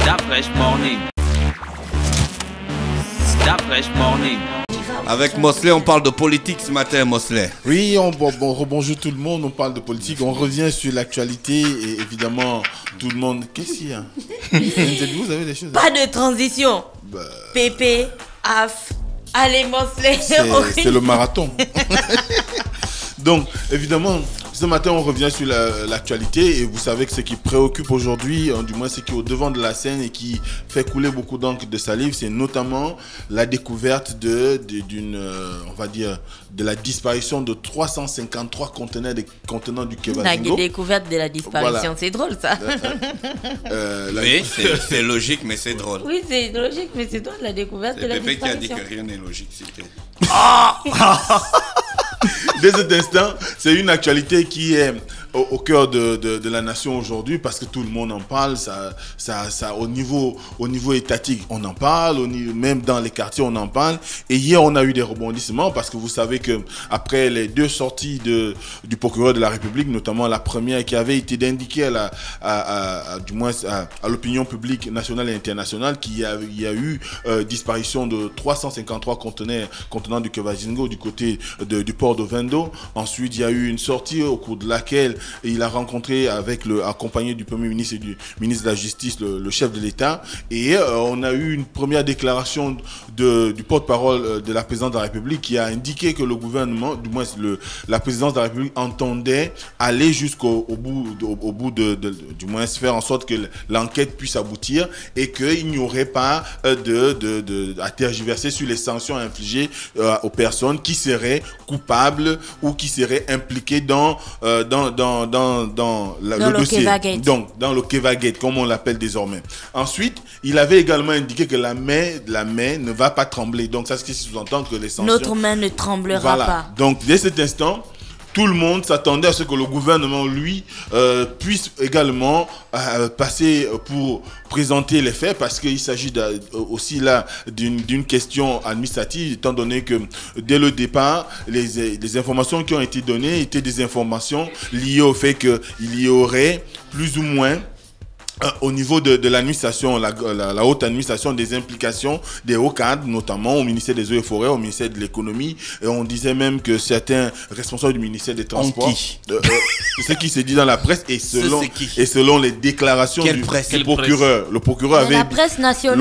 That Fresh Morning. That Fresh Morning. Avec Mosley, on parle de politique ce matin, Mosley. Oui, rebonjour tout le monde, on parle de politique, on revient sur l'actualité et évidemment, tout le monde... Qu'est-ce qu'il y a? Vous avez des choses? Pas de transition. Pépé, Af, allez Mosley. C'est le marathon. Donc, évidemment, ce matin, on revient sur l'actualité et vous savez que ce qui préoccupe aujourd'hui, du moins ce qui est au devant de la scène et qui fait couler beaucoup d'encre de salive, c'est notamment la découverte on va dire, de la disparition de 353 contenants du Kevazingo. La découverte de la disparition, voilà. C'est drôle ça. Oui, c'est logique, mais c'est drôle. Oui, c'est logique, mais c'est drôle la découverte de la disparition. C'est Pépé qui a dit que rien n'est logique, c'était. Dès cet instant, c'est une actualité qui est au cœur de la nation aujourd'hui parce que tout le monde en parle. Ça, au niveau étatique, on en parle, même dans les quartiers, on en parle. Et hier, on a eu des rebondissements parce que vous savez que après les deux sorties du procureur de la République, notamment la première qui avait été d'indiquer à l'opinion publique nationale et internationale qu'il y a eu disparition de 353 contenants du Kevazingo du côté du port de Vendo. Ensuite, il y a eu une sortie au cours de laquelle il a rencontré accompagné du Premier ministre et du ministre de la Justice, le chef de l'État. Et on a eu une première déclaration du porte-parole de la présidente de la République qui a indiqué que le gouvernement, du moins la présidence de la République entendait aller jusqu'au bout du moins faire en sorte que l'enquête puisse aboutir et qu'il n'y aurait pas à tergiverser sur les sanctions infligées aux personnes qui seraient coupables ou qui seraient impliquées dans le dossier. Donc, dans le Kevagate, comme on l'appelle désormais. Ensuite, il avait également indiqué que la main ne va pas trembler. Donc, ça, ce qui sous-entend que les sanctions... Notre main ne tremblera pas. Donc, dès cet instant, tout le monde s'attendait à ce que le gouvernement, lui, puisse également passer pour présenter les faits parce qu'il s'agit aussi là d'une question administrative étant donné que dès le départ, les informations qui ont été données étaient des informations liées au fait qu'il y aurait plus ou moins au niveau de l'administration, la haute administration, des implications des hauts cadres, notamment au ministère des Eaux et Forêts, au ministère de l'Économie, et on disait même que certains responsables du ministère des Transports, ce qui s'est dit dans la presse, et selon les déclarations du procureur, le procureur avait, la presse nationale,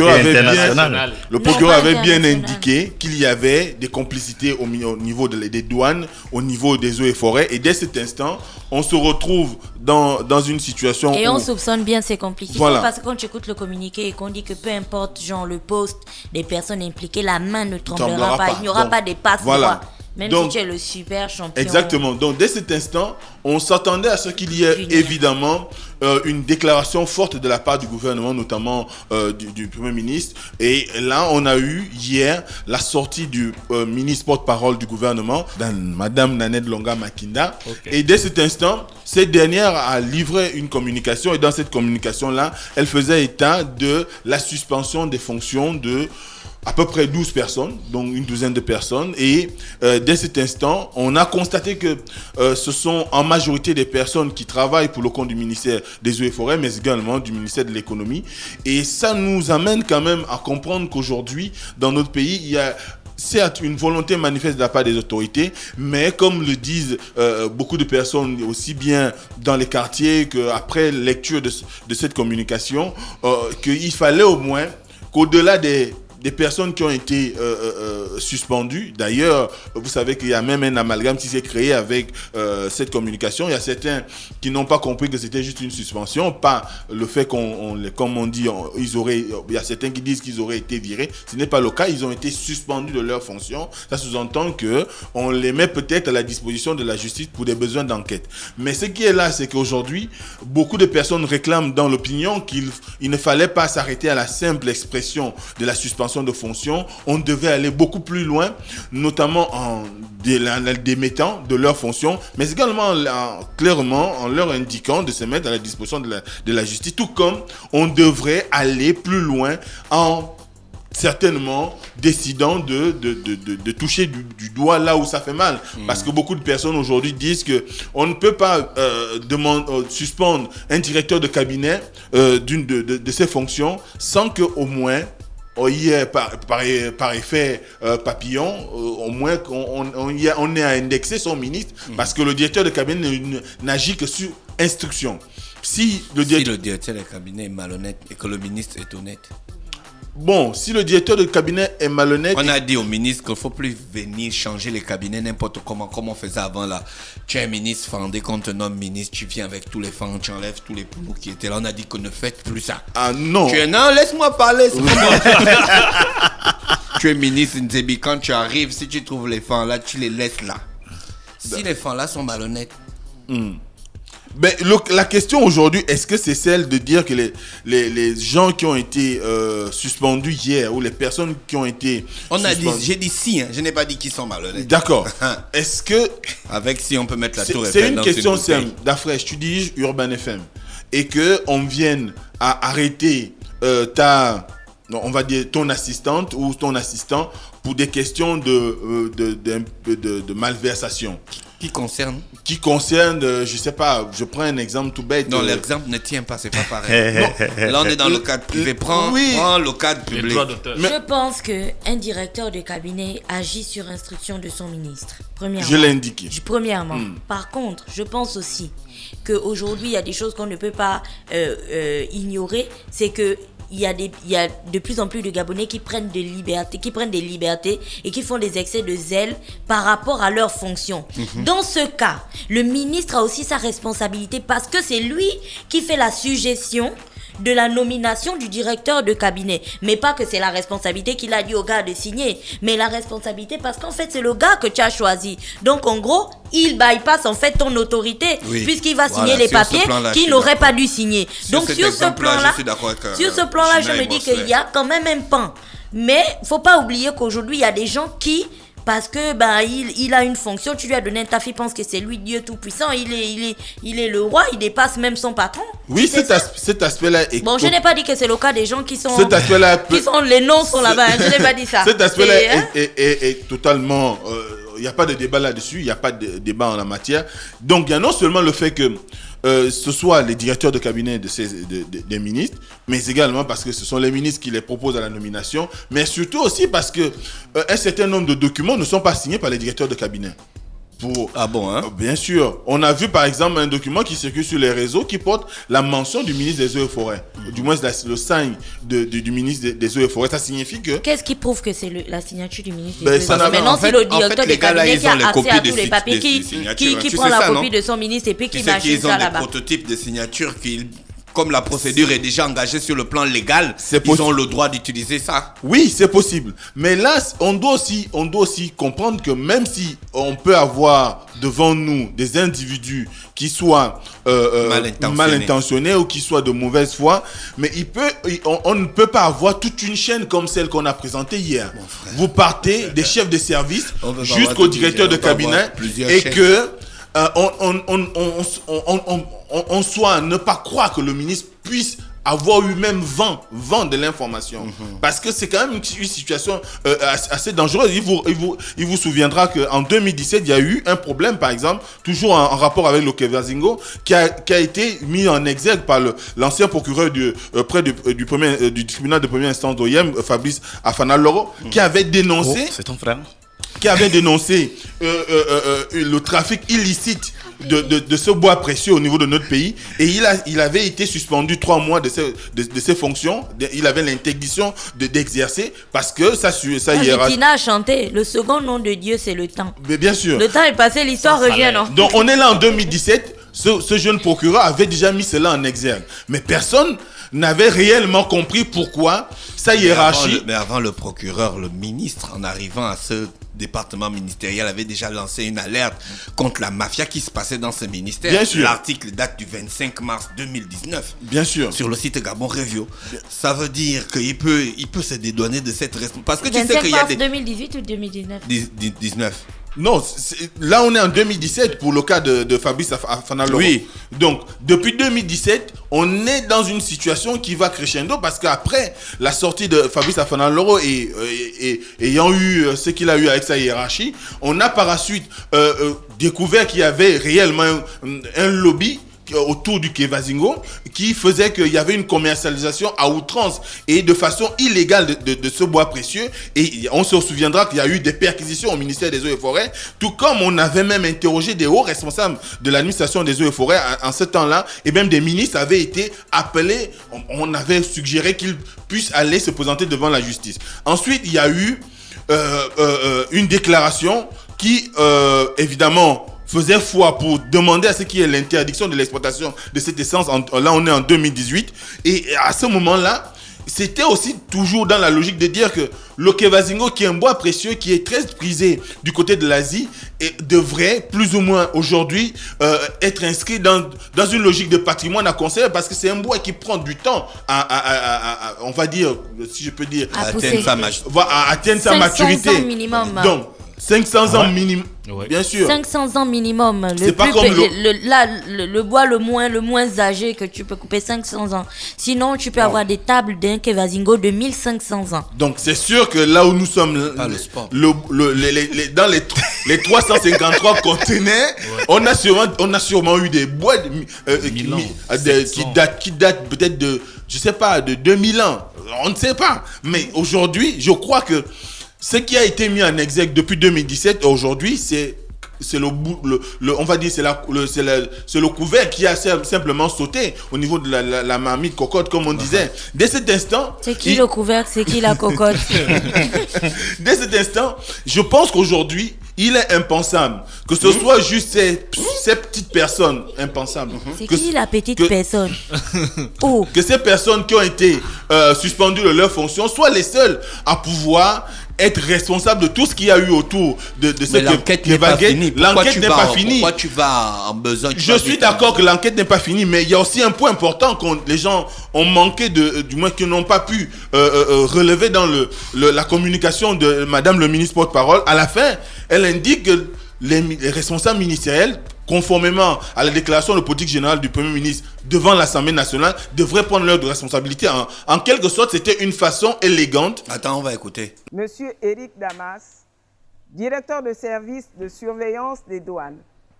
le procureur avait bien indiqué qu'il y avait des complicités au niveau des douanes, au niveau des Eaux et Forêts, et dès cet instant, on se retrouve dans une situation et on soupçonne bien ces complicités, voilà. Parce que quand tu écoutes le communiqué et qu'on dit que peu importe genre le poste des personnes impliquées, la main ne tremblera pas. Il n'y aura pas de passe-droit. Voilà. Même si tu es le super champion. Exactement. Donc, dès cet instant, on s'attendait à ce qu'il y ait évidemment une déclaration forte de la part du gouvernement, notamment du Premier ministre. Et là, on a eu hier la sortie du ministre porte-parole du gouvernement, Madame Nanette Longa-Makinda. Okay. Et dès cet instant, cette dernière a livré une communication. Et dans cette communication-là, elle faisait état de la suspension des fonctions de à peu près 12 personnes, donc une douzaine de personnes. Et dès cet instant, on a constaté que ce sont en majorité des personnes qui travaillent pour le compte du ministère des Eaux et Forêts, mais également du ministère de l'Économie. Et ça nous amène quand même à comprendre qu'aujourd'hui, dans notre pays, il y a certes une volonté manifeste de la part des autorités, mais comme le disent beaucoup de personnes, aussi bien dans les quartiers qu'après lecture de cette communication, qu'il fallait au moins qu'au-delà des personnes qui ont été suspendues. D'ailleurs, vous savez qu'il y a même un amalgame qui s'est créé avec cette communication. Il y a certains qui n'ont pas compris que c'était juste une suspension, pas le fait comme on dit, il y a certains qui disent qu'ils auraient été virés. Ce n'est pas le cas. Ils ont été suspendus de leurs fonctions. Ça sous-entend qu'on les met peut-être à la disposition de la justice pour des besoins d'enquête. Mais ce qui est là, c'est qu'aujourd'hui, beaucoup de personnes réclament dans l'opinion qu'il ne fallait pas s'arrêter à la simple expression de la suspension de fonction. On devait aller beaucoup plus loin, notamment en démettant de leurs fonctions, mais également clairement en leur indiquant de se mettre à la disposition de la justice, tout comme on devrait aller plus loin en certainement décidant de toucher du doigt là où ça fait mal. Parce que beaucoup de personnes aujourd'hui disent qu'on ne peut pas suspendre un directeur de cabinet de ses fonctions sans qu'au moins, par effet papillon, au moins on ait à indexer son ministre, parce que le directeur de cabinet n'agit que sur instruction. Si le directeur de cabinet est malhonnête et que le ministre est honnête. Bon, si le directeur de cabinet est malhonnête... On a dit au ministre qu'il ne faut plus venir changer les cabinets n'importe comment, comme on faisait avant là. Tu es un ministre fendé, qu'on te nomme ministre, tu viens avec tous les fans, tu enlèves tous les poumons qui étaient là. On a dit que ne faites plus ça. Ah non. Non, laisse-moi parler. Tu es ministre Nzebi, quand tu arrives, si tu trouves les fans là, tu les laisses là. Si les fans là sont malhonnêtes... Ben, la question aujourd'hui, est-ce que c'est celle de dire que les gens qui ont été suspendus hier ou les personnes qui ont été j'ai dit si, hein, je n'ai pas dit qu'ils sont malhonnêtes. D'accord. Est-ce que... Avec si on peut mettre la tour Eiffel. C'est une question simple. Dafresh, tu diriges Urban FM et qu'on vienne à arrêter on va dire ton assistante ou ton assistant pour des questions de malversation. Qui concerne, je sais pas, je prends un exemple tout bête. Non, l'exemple ne tient pas, c'est pas pareil. Non. Là, on est dans le cadre privé. Prends le cadre public. Je pense qu'un directeur de cabinet agit sur instruction de son ministre. Premièrement. Je l'ai indiqué. Premièrement. Par contre, je pense aussi qu'aujourd'hui, il y a des choses qu'on ne peut pas ignorer. C'est que il y a de plus en plus de Gabonais qui prennent des libertés et qui font des excès de zèle par rapport à leurs fonctions. Dans ce cas, le ministre a aussi sa responsabilité parce que c'est lui qui fait la suggestion de la nomination du directeur de cabinet. Mais pas que c'est la responsabilité qu'il a dit au gars de signer, mais la responsabilité parce qu'en fait c'est le gars que tu as choisi. Donc en gros, il bypass en fait ton autorité puisqu'il va signer les papiers qu'il n'aurait pas dû signer. Donc sur ce plan-là, je me dis qu'il y a quand même un pan. Mais faut pas oublier qu'aujourd'hui il y a des gens qui, parce que il a une fonction, tu lui as donné un taf, il pense que c'est lui Dieu tout-puissant, il est le roi, il dépasse même son patron. Oui, cet aspect-là est... Bon, je n'ai pas dit que c'est le cas des gens qui sont... Cet aspect-là... les noms sont là-bas, je n'ai pas dit ça. Cet aspect-là est totalement... Il n'y a pas de débat là-dessus, il n'y a pas de débat en la matière. Donc, il y a non seulement le fait que ce soit les directeurs de cabinet des ministres, mais également parce que ce sont les ministres qui les proposent à la nomination, mais surtout aussi parce que un certain nombre de documents ne sont pas signés par les directeurs de cabinet. Ah bon, hein? Bien sûr. On a vu par exemple un document qui circule sur les réseaux qui porte la mention du ministre des Eaux et Forêts. Du moins le signe du ministre des Eaux et Forêts. Ça signifie que... Qu'est-ce qui prouve que c'est la signature du ministre des Eaux et Forêts? Maintenant, c'est le directeur de cabinet qui a accès à tous les papiers, qui prend la copie de son ministre et puis qui machine ça là-bas. Ils ont des prototypes de signature comme la procédure est déjà engagée sur le plan légal, ils ont le droit d'utiliser ça. Oui, c'est possible. Mais là, on doit aussi comprendre que même si on peut avoir devant nous des individus qui soient mal intentionnés ou qui soient de mauvaise foi, mais on ne peut pas avoir toute une chaîne comme celle qu'on a présentée hier. Vous partez des chefs de service jusqu'au directeur de cabinet et que on soit à ne pas croire que le ministre puisse avoir eu même vent de l'information. Parce que c'est quand même une situation assez dangereuse. Il vous souviendra qu'en 2017, il y a eu un problème, par exemple, toujours en rapport avec le Kevazingo, qui a été mis en exergue par l'ancien procureur près du tribunal de première instance d'OIM, Fabrice Afana-Loro, qui avait dénoncé... Oh, c'est ton frère. Qui avait dénoncé le trafic illicite de ce bois précieux au niveau de notre pays, et il avait été suspendu 3 mois de ses fonctions. Il avait l'interdiction d'exercer parce que ça hiérarchie. Tina a chanté, le second nom de Dieu c'est le temps. Mais bien sûr. Le temps est passé, l'histoire revient, non? Donc on est là en 2017, ce jeune procureur avait déjà mis cela en exergue. Mais personne n'avait réellement compris pourquoi sa hiérarchie... Mais avant le procureur, le ministre, en arrivant à ce département ministériel, avait déjà lancé une alerte contre la mafia qui se passait dans ce ministère. Bien sûr. L'article date du 25 mars 2019. Bien sûr. Sur le site Gabon Review. Ça veut dire qu'il peut se dédouaner de cette responsabilité. Parce que tu sais qu'il y a des... 2018 ou 2019 19. Non, là on est en 2017 pour le cas de Fabrice Afana-Loro. Oui. Donc depuis 2017, on est dans une situation qui va crescendo parce qu'après la sortie de Fabrice Afana-Loro et ayant eu ce qu'il a eu avec sa hiérarchie, on a par la suite découvert qu'il y avait réellement un lobby autour du Kevazingo qui faisait qu'il y avait une commercialisation à outrance et de façon illégale de ce bois précieux. Et on se souviendra qu'il y a eu des perquisitions au ministère des Eaux et Forêts, tout comme on avait même interrogé des hauts responsables de l'administration des Eaux et Forêts en ce temps-là, et même des ministres avaient été appelés, on avait suggéré qu'ils puissent aller se présenter devant la justice. Ensuite, il y a eu une déclaration qui, évidemment, faisait foi pour demander à ce qui est l'interdiction de l'exploitation de cette essence. Là, on est en 2018. Et à ce moment-là, c'était aussi toujours dans la logique de dire que le Kevazingo, qui est un bois précieux, qui est très prisé du côté de l'Asie, devrait plus ou moins aujourd'hui être inscrit dans une logique de patrimoine à conserver, parce que c'est un bois qui prend du temps on va dire, si je peux dire, à atteindre sa maturité. 500 ans minimum. Donc, 500 ans minimum, bien sûr. 500 ans minimum. C'est pas comme le bois le moins âgé que tu peux couper, 500 ans. Sinon, tu peux avoir des tables d'un Kevazingo de 1500 ans. Donc, c'est sûr que là où nous sommes, dans les 353 conteneurs, on a sûrement eu des bois qui datent peut-être de, je sais pas, de 2000 ans. On ne sait pas. Mais aujourd'hui, je crois que ce qui a été mis en exergue depuis 2017 aujourd'hui, c'est on va dire, c'est le couvert qui a simplement sauté au niveau de la marmite cocotte, comme on disait. Dès cet instant... C'est qui le couvert, c'est qui la cocotte? Dès cet instant, je pense qu'aujourd'hui, il est impensable que ce soit juste ces petites personnes, impensable. C'est qui la petite personne? Que ces personnes qui ont été suspendues de leur fonction soient les seules à pouvoir être responsable de tout ce qu'il y a eu autour de cette l'enquête n'est pas finie. L'enquête n'est pas finie. Pourquoi tu vas en besoin? Je suis d'accord que l'enquête n'est pas finie, mais il y a aussi un point important que les gens ont manqué du moins qu'ils n'ont pas pu relever dans la communication de Madame le ministre porte-parole. À la fin, elle indique que les responsables ministériels, conformément à la déclaration de politique générale du Premier ministre devant l'Assemblée nationale, devraient prendre leurs responsabilités. En quelque sorte, c'était une façon élégante. Attends, on va écouter. Monsieur Éric Damas, directeur de service de surveillance des douanes.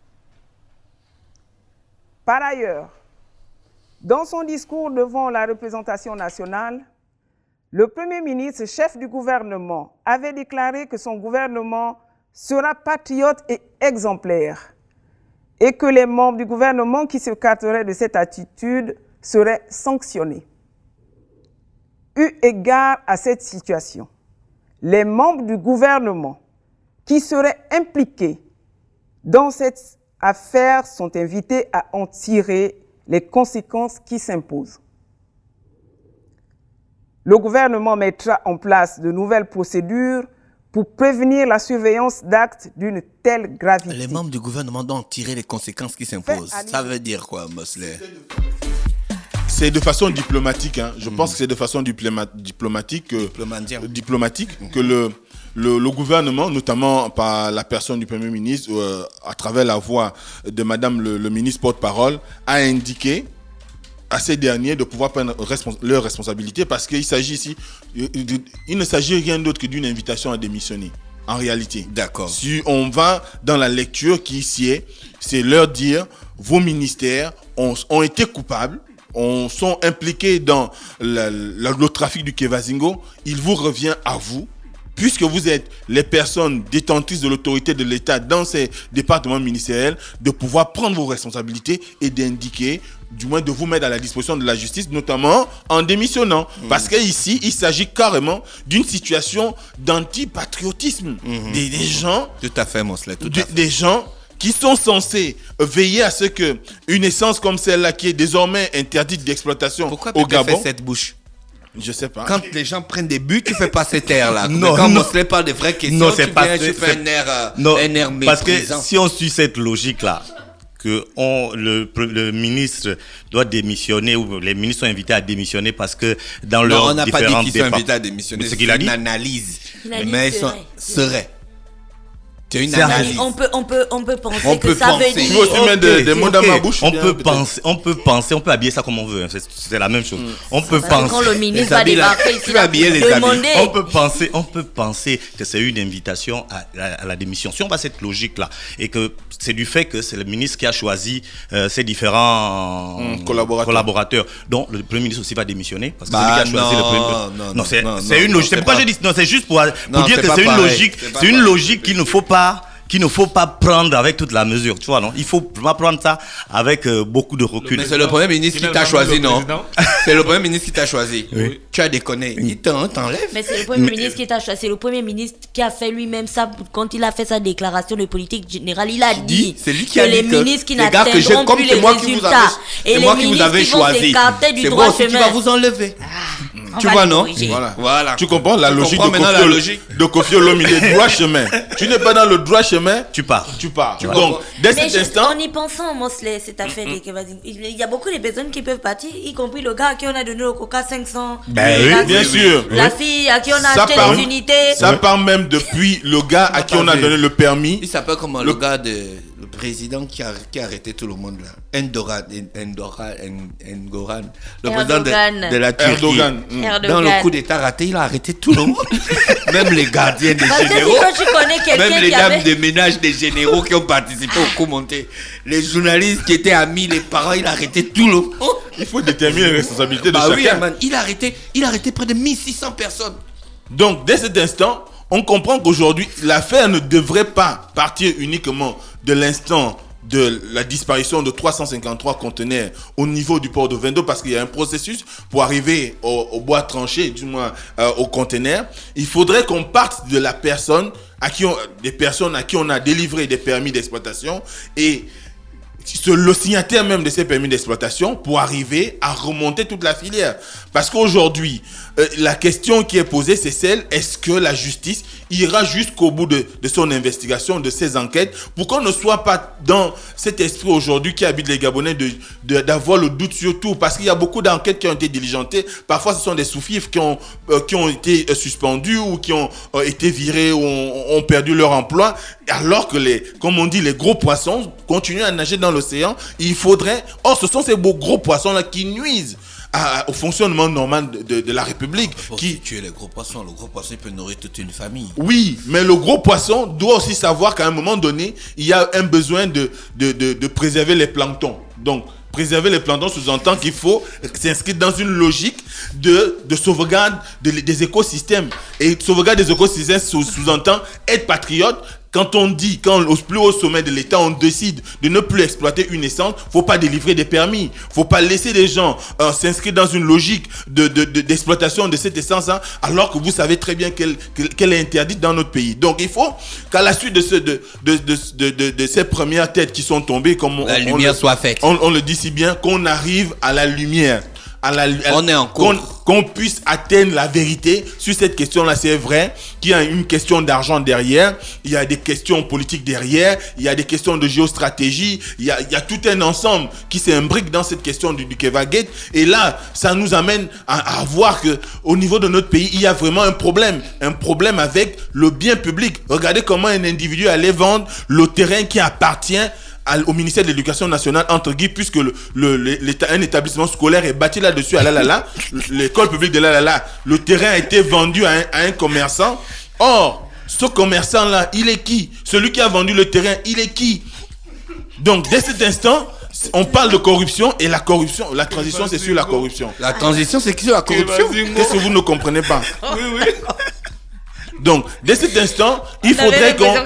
Par ailleurs, dans son discours devant la représentation nationale, le Premier ministre, chef du gouvernement, avait déclaré que son gouvernement sera patriote et exemplaire, et que les membres du gouvernement qui se carteraient de cette attitude seraient sanctionnés. Eu égard à cette situation, les membres du gouvernement qui seraient impliqués dans cette affaire sont invités à en tirer les conséquences qui s'imposent. Le gouvernement mettra en place de nouvelles procédures pour prévenir la surveillance d'actes d'une telle gravité. Les membres du gouvernement doivent tirer les conséquences qui s'imposent. Ça veut dire quoi, Mosley? C'est de façon diplomatique. Hein. Je pense que c'est de façon diplomatique que le gouvernement, notamment par la personne du Premier ministre, à travers la voix de Madame le ministre porte-parole, a indiqué à ces derniers de pouvoir prendre leurs responsabilités, parce qu'il s'agit ici, il ne s'agit rien d'autre que d'une invitation à démissionner, en réalité. D'accord. Si on va dans la lecture qui ici est, c'est leur dire, vos ministères ont été coupables, sont impliqués dans le trafic du Kevazingo, il vous revient à vous, puisque vous êtes les personnes détentrices de l'autorité de l'État dans ces départements ministériels, de pouvoir prendre vos responsabilités et d'indiquer, du moins de vous mettre à la disposition de la justice, notamment en démissionnant. Parce qu'ici, il s'agit carrément d'une situation d'antipatriotisme. Des gens... Tout à fait, Mosley, tout à fait. Des gens qui sont censés veiller à ce que une essence comme celle-là, qui est désormais interdite d'exploitation au Gabon... fait cette bouche? Je sais pas. Quand les gens prennent des buts, tu fais pas cette air-là. Quand Mosley parle de vraies questions, non, c'est pas tu fais un air méprisant. Parce que si on suit cette logique-là, que le ministre doit démissionner, ou les ministres sont invités à démissionner parce que dans leurs différents départements... On n'a pas dit qu'ils sont invités à démissionner, c'est une analyse. Mais ils seraient. C'est une analyse. On peut penser que ça veut dire. Tu veux aussi mettre des mots dans ma bouche? On peut habiller ça comme on veut. C'est la même chose. On peut penser. Quand le ministre va débarquer ici, on peut penser que c'est une invitation à la démission. Si on va cette logique-là, et que c'est du fait que c'est le ministre qui a choisi ses différents collaborateurs. Donc le Premier ministre aussi va démissionner parce que c'est lui qui a choisi le Premier ministre. C'est une logique. C'est pourquoi je dis non, c'est juste pour dire que c'est une logique. C'est une logique qu'il ne faut pas prendre avec toute la mesure, tu vois, non? Il faut vraiment prendre ça avec beaucoup de recul. Mais c'est le Premier ministre qui t'a choisi, non? C'est le Premier ministre qui t'a choisi. Oui. Tu as déconné. Il t'enlève. Mais c'est le Premier ministre qui t'a choisi. C'est le Premier ministre qui a fait lui-même ça. Quand il a fait sa déclaration de politique générale, il a dit c'est lui qui que a les dit ministres qui n'atteindront plus les résultats et les ministres qui vont s'écarter du droit chemin. C'est moi qui vous enlever. Tu vois, non? Voilà. Tu comprends la logique de Kofi Olomide, droit chemin. Tu n'es pas dans le droit chemin, tu pars. Donc, dès cet instant. En y pensant, Mosley, cette affaire des Kevazing, il y a beaucoup de personnes qui peuvent partir, y compris le gars à qui on a donné le coca 500. Bien sûr. La fille à qui on a acheté les unités. Ça part même depuis le gars à qui on a donné le permis. Il s'appelle comment le gars de. Le président qui a arrêté tout le monde là. Engoran. Le président de la Turquie. Erdogan. Dans le coup d'état raté, il a arrêté tout le monde. Même les gardiens des généraux. Même les dames de ménage des généraux qui ont participé au coup monté. Les journalistes qui étaient amis, les parents, il a arrêté tout le monde. Il faut déterminer les responsabilités de chacun. Oui, man. Il a arrêté près de 1600 personnes. Donc, dès cet instant, on comprend qu'aujourd'hui, l'affaire ne devrait pas partir uniquement de l'instant de la disparition de 353 conteneurs au niveau du port de Vendo, parce qu'il y a un processus pour arriver au bois tranché, du moins au conteneur. Il faudrait qu'on parte de la personne des personnes à qui on a délivré des permis d'exploitation et le signataire même de ces permis d'exploitation pour arriver à remonter toute la filière. Parce qu'aujourd'hui, la question qui est posée, c'est celle, est-ce que la justice ira jusqu'au bout de son investigation, de ses enquêtes, pour qu'on ne soit pas dans cet esprit aujourd'hui qui habite les Gabonais d'avoir le doute sur tout, parce qu'il y a beaucoup d'enquêtes qui ont été diligentées. Parfois, ce sont des sous-fifres qui ont été suspendus ou qui ont été virés ou ont perdu leur emploi, alors que comme on dit, les gros poissons continuent à nager dans l'océan. Il faudrait... Or, ce sont ces beaux gros poissons-là qui nuisent au fonctionnement normal de la République. Qui tuer les gros poissons? Le gros poisson, il peut nourrir toute une famille. Oui, mais le gros poisson doit aussi savoir qu'à un moment donné, il y a un besoin de préserver les planctons. Donc, préserver les planctons sous-entend qu'il faut s'inscrire dans une logique de sauvegarde des écosystèmes. Et sauvegarde des écosystèmes sous-entend être patriote. Quand au plus haut sommet de l'État, on décide de ne plus exploiter une essence, faut pas délivrer des permis. Faut pas laisser les gens s'inscrire dans une logique d'exploitation de cette essence-là, alors que vous savez très bien qu'elle est interdite dans notre pays. Donc, il faut qu'à la suite de ces premières têtes qui sont tombées, comme la lumière soit faite. On le dit si bien, qu'on arrive à la lumière. On est en cours. Qu'on puisse atteindre la vérité sur cette question-là. C'est vrai qu'il y a une question d'argent derrière, il y a des questions politiques derrière, il y a des questions de géostratégie, il y a tout un ensemble qui s'imbrique dans cette question du Kevagate. Et là, ça nous amène à voir qu'au niveau de notre pays, il y a vraiment un problème avec le bien public. Regardez comment un individu allait vendre le terrain qui appartient au ministère de l'Éducation nationale, entre guillemets, puisque un établissement scolaire est bâti là-dessus à Lalala, l'école publique de Lalala, le terrain a été vendu à un commerçant. Or, ce commerçant-là, il est qui? Celui qui a vendu le terrain, il est qui? Donc, dès cet instant, on parle de corruption, et la transition, c'est sur la corruption. La transition, c'est sur la corruption? Qu'est-ce que vous ne comprenez pas? Oui. Donc, dès cet instant, il faudrait qu'on...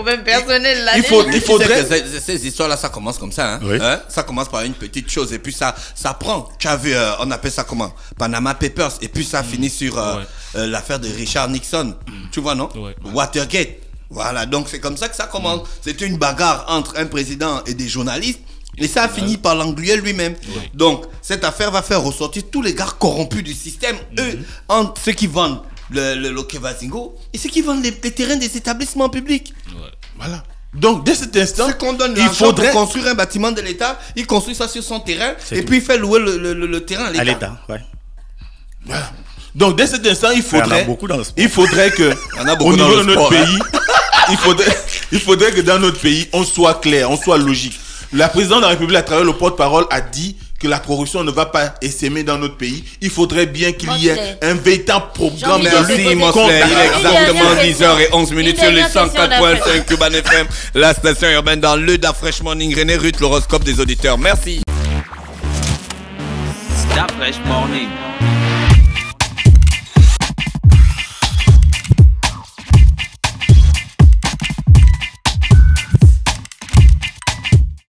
Il faudrait... Ces histoires-là, ça commence comme ça. Oui. Ça commence par une petite chose et puis ça prend. Tu as vu, on appelle ça comment? Panama Papers. Et puis ça finit sur l'affaire de Richard Nixon. Tu vois, non? Watergate. Voilà, donc c'est comme ça que ça commence. C'était une bagarre entre un président et des journalistes. Et ça a fini par l'engluer lui-même. Donc, cette affaire va faire ressortir tous les gars corrompus du système. Eux, entre ceux qui vendent le Kevazingo et ceux qui vendent les terrains des établissements publics. Voilà. Donc, dès cet instant, qu'on donne l'argent pour construire un bâtiment de l'État, il construit ça sur son terrain et puis il fait louer le terrain à l'État. Voilà. Donc, dès cet instant, il faudrait que, au niveau de notre pays, Il faudrait que dans notre pays, on soit clair, on soit logique. La présidente de la République, à travers le porte-parole, a dit que la corruption ne va pas essaimer dans notre pays. Il faudrait bien qu'il y ait un véritable programme de lutte contre la corruption. Exactement 10h11 sur les 104.5 Cuban FM, la station urbaine dans le Da Fresh Morning. René Ruth, l'horoscope des auditeurs. Merci. Da Fresh Morning.